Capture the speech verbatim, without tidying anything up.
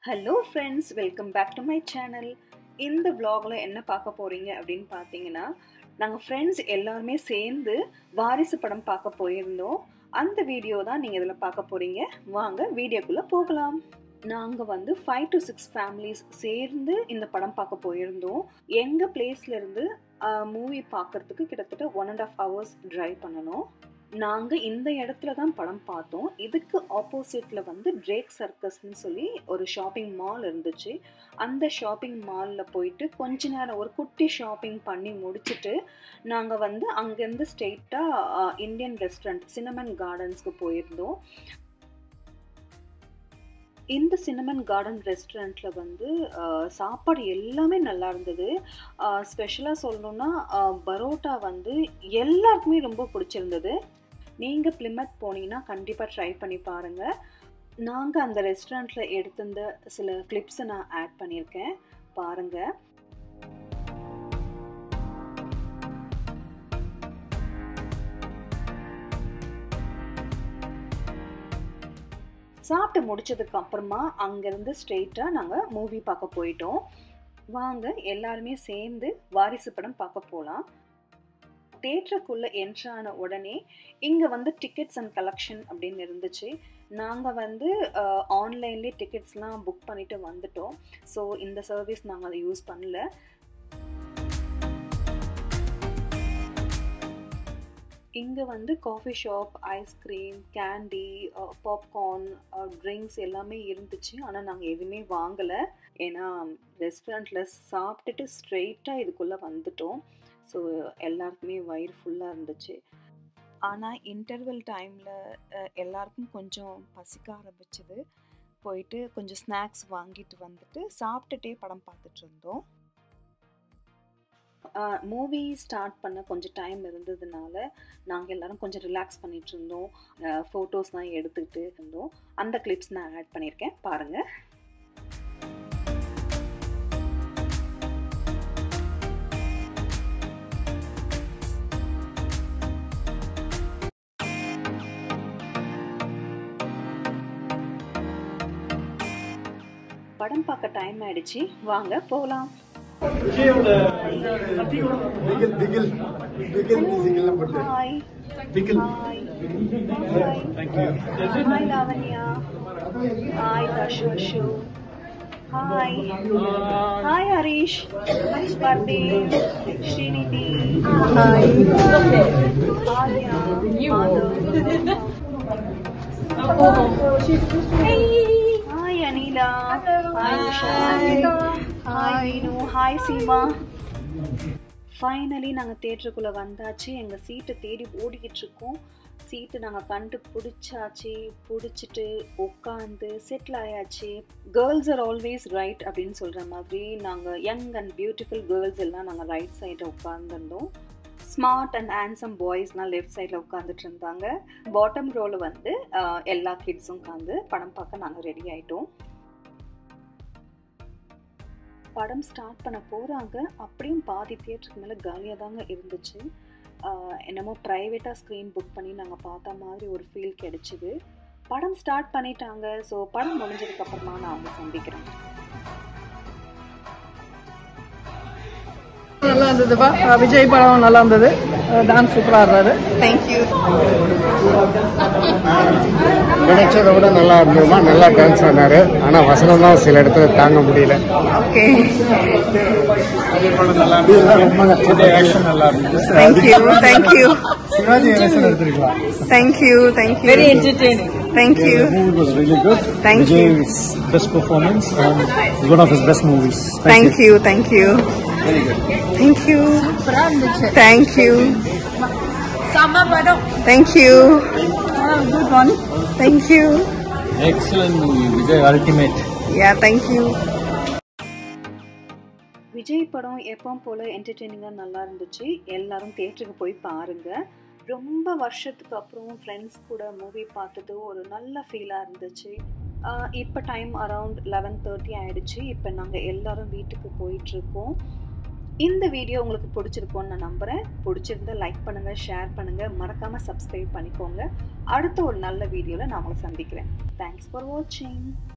Hello friends, welcome back to my channel. இந்த vlogல என்ன பார்க்க போறீங்க அப்படினு பாத்தீங்கன்னா நாங்க friends எல்லாரும் சேர்ந்து வாரிசு படம் பார்க்க போயிருந்தோம். அந்த வீடியோ தான் நீங்க இதல பார்க்க போறீங்க. வாங்க வீடியோக்குள்ள போகலாம். நாங்க வந்து five to six families சேர்ந்து இந்த படம் பார்க்க போயிருந்தோம். எங்க பிளேஸ்ல இருந்து மூவி பார்க்கிறதுக்கு கிட்டத்தட்ட one and a half hours drive பண்ணனும். நாங்க இந்த இடத்துல தான் படம் பார்த்தோம். இதுக்கு ஆப்போசிட்ல வந்து ட்ரேக் சர்க்கஸ்னு சொல்லி ஒரு ஷாப்பிங் மால் இருந்துச்சு. அந்த ஷாப்பிங் மால்ல போயிட்டு கொஞ்ச நேரம் ஒரு குட்டி ஷாப்பிங் பண்ணி முடிச்சிட்டு நாங்க வந்து அங்க இருந்து ஸ்ட்ரைட்டா இந்தியன் ரெஸ்டாரண்ட் சினமன் கார்டன்ஸ்க்கு போயிருந்தோம். இந்த சினமன் கார்டன் ரெஸ்டாரண்ட்ல வந்து சாப்பாடு எல்லாமே நல்லா இருந்தது. ஸ்பெஷலா சொல்லணும்னா பரோட்டா வந்து எல்லாருக்குமே ரொம்ப பிடிச்சிருந்தது. நீங்க பிளிமத் போனீங்கன்னா கண்டிப்பா ட்ரை பண்ணி பாருங்க. நாங்க அந்த ரெஸ்டாரண்ட்ல எடுத்திருந்த சில கிளிப்ஸ் நான் ஆட் பண்ணியிருக்கேன், பாருங்க. சாப்பிட்டு முடிச்சதுக்கு அப்புறமா அங்கிருந்து ஸ்ட்ரெயிட்டா நாங்க மூவி பார்க்க போயிட்டோம். வாங்க எல்லாருமே சேர்ந்து வாரிசு படம் பார்க்க போலாம். தியேட்டருக்குள்ள என்ட்ரு ஆன உடனே இங்க வந்து டிக்கெட்ஸ் அண்ட் கலெக்ஷன் அப்படின்னு இருந்துச்சு. நாங்க வந்து ஆன்லைன்லயே டிக்கெட்ஸ்லாம் புக் பண்ணிட்டு வந்துட்டோம். ஸோ இந்த சர்வீஸ் நாங்கள் அதை யூஸ் பண்ணல. இங்கே வந்து coffee shop, ice cream, candy, popcorn, drinks எல்லாமே இருந்துச்சு. ஆனால் நாங்கள் எதுவுமே வாங்கலை. ஏன்னா ரெஸ்டாரண்ட்டில் சாப்பிட்டுட்டு ஸ்ட்ரெயிட்டாக இதுக்குள்ளே வந்துட்டோம். ஸோ எல்லாருக்குமே வயிறு ஃபுல்லாக இருந்துச்சு. ஆனால் இன்டர்வல் டைமில் எல்லாருக்கும் கொஞ்சம் பசிக்க ஆரம்பிச்சுது. போயிட்டு கொஞ்சம் ஸ்நாக்ஸ் வாங்கிட்டு வந்துட்டு சாப்பிட்டுட்டே படம் பார்த்துட்டு இருந்தோம். மூவி ஸ்டார்ட் பண்ண கொஞ்சம் டைம் இருந்ததுனால நாங்கள் எல்லோரும் கொஞ்சம் ரிலாக்ஸ் பண்ணிகிட்டு இருந்தோம். ஃபோட்டோஸ்லாம் எடுத்துக்கிட்டு இருந்தோம். அந்த கிளிப்ஸ் நான் ஆட் பண்ணியிருக்கேன், பாருங்கள். படம் பார்க்க டைம் ஆயிடுச்சு, வாங்க போகலாம். Hi. Pickle. Hi. Hi. Thank you. Hi, Lavanya. Hi, Dashu. Hi. Hi, Harish. Parde. Srinidhi. Hi. Arya. Hey. Hi, Anila. Hi, Usha. Hi, Vinu. Hi, Seema. Finally நாங்கள் தியேட்டருக்குள்ளே வந்தாச்சு. எங்கள் சீட்டை தேடி ஓடிக்கிட்டு இருக்கோம். சீட்டு நாங்கள் கண்டு பிடிச்சாச்சு. பிடிச்சிட்டு உட்காந்து செட்டில் ஆயாச்சு. கேர்ள்ஸ் ஆர் ஆல்வேஸ் ரைட் அப்படின்னு சொல்கிற மாதிரி நாங்கள் யங் அண்ட் பியூட்டிஃபுல் கேர்ள்ஸ் எல்லாம் நாங்கள் ரைட் சைடில் உட்காந்துருந்தோம். ஸ்மார்ட் அண்ட் ஹேண்ட்ஸம் பாய்ஸ்னால் லெஃப்ட் சைடில் உட்காந்துட்டு இருந்தாங்க. பாட்டம் ரோவில் வந்து எல்லா கிட்ஸும் உட்காந்து படம் பார்க்க நாங்கள் ரெடி ஆகிட்டோம். படம் ஸ்டார்ட் பண்ண போகிறாங்க. அப்படியும் பாதி தியேட்டருக்கு மேலே காலியாக தாங்க இருந்துச்சு. என்னமோ ப்ரைவேட்டாக ஸ்க்ரீன் புக் பண்ணி நாங்கள் பார்த்த மாதிரி ஒரு ஃபீல் கிடைச்சிது. படம் ஸ்டார்ட் பண்ணிட்டாங்க. ஸோ படம் முடிஞ்சதுக்கப்புறமா நான் அவங்க சந்திக்கிறேன். நல்லா இருந்ததுப்பா. விஜய் படம் நல்லா இருந்தது. டான்ஸ் சூப்பராக இருந்தாரு. தேங்க்யூ. நினைச்சதை விட நல்லா இருந்ததுமா. நல்லா டான்ஸ் ஆனாரு. ஆனால் வசனம் தான் சில இடத்துல தாங்க முடியல. ஓகே. நல்லா இருந்தது. ஆக்ஷன் நல்லா இருந்தது. தேங்க்யூ. தேங்க்யூ. சிவாஜி கணேசன் எடுத்திருக்கலாம். Thank you. Thank you. Very entertaining. Thank you. The movie was really good. Thank Vijay's you. Best performance and it's one of his best movies. Thank, Thank you. you. Thank you. Very good. Thank you. Thank you. Sama padam. Thank you. Good one. Thank you. Excellent movie. Vijay ultimate. Yeah, thank you. Vijay படம் எப்பவும் போல என்டர்டெய்னிங்காக நல்லா இருந்துச்சு. எல்லாரும் தியேட்டருக்கு போய் பாருங்க. ரொம்ப வருஷத்துக்கு அப்புறம் ஃப்ரெண்ட்ஸ் கூட மூவி பார்த்தது ஒரு நல்ல ஃபீலாக இருந்துச்சு. இப்போ டைம் அரவுண்ட் லெவன் தேர்ட்டி ஆகிடுச்சு. இப்போ நாங்கள் எல்லோரும் வீட்டுக்கு போயிட்டுருக்கோம். இந்த வீடியோ உங்களுக்கு பிடிச்சிருக்கோன்னு நான் நம்புகிறேன். பிடிச்சிருந்தா லைக் பண்ணுங்கள், ஷேர் பண்ணுங்கள், மறக்காமல் சப்ஸ்கிரைப் பண்ணிக்கோங்க. அடுத்த ஒரு நல்ல வீடியோவில் நான் உங்களை சந்திக்கிறேன். தேங்க்ஸ் ஃபார் வாட்சிங்.